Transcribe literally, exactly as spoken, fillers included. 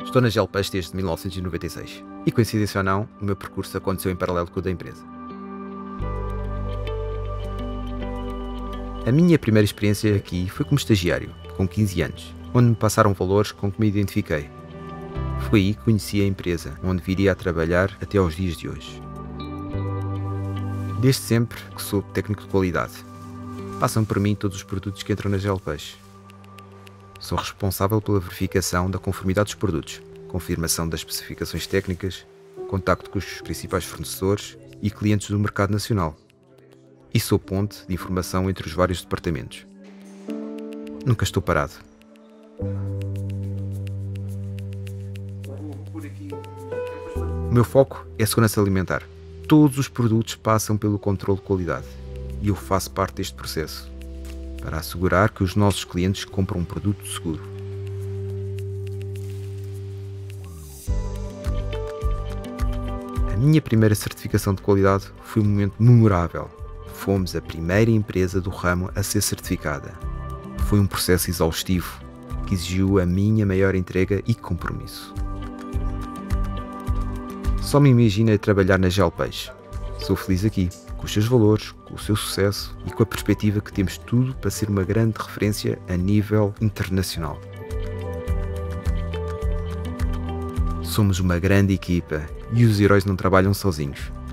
Estou na Gelpeixe desde mil novecentos e noventa e seis e, coincidência ou não, o meu percurso aconteceu em paralelo com o da empresa. A minha primeira experiência aqui foi como estagiário, com quinze anos, onde me passaram valores com que me identifiquei. Foi aí que conheci a empresa, onde viria a trabalhar até aos dias de hoje. Desde sempre que sou técnico de qualidade. Passam por mim todos os produtos que entram na Gelpeixe. Sou responsável pela verificação da conformidade dos produtos, confirmação das especificações técnicas, contacto com os principais fornecedores e clientes do mercado nacional. E sou ponte de informação entre os vários departamentos. Nunca estou parado. O meu foco é a segurança alimentar. Todos os produtos passam pelo controle de qualidade e eu faço parte deste processo, para assegurar que os nossos clientes compram um produto seguro. A minha primeira certificação de qualidade foi um momento memorável. Fomos a primeira empresa do ramo a ser certificada. Foi um processo exaustivo, que exigiu a minha maior entrega e compromisso. Só me imaginei trabalhar na Gelpeixe. Sou feliz aqui, com os seus valores, com o seu sucesso e com a perspectiva que temos tudo para ser uma grande referência a nível internacional. Somos uma grande equipa e os heróis não trabalham sozinhos.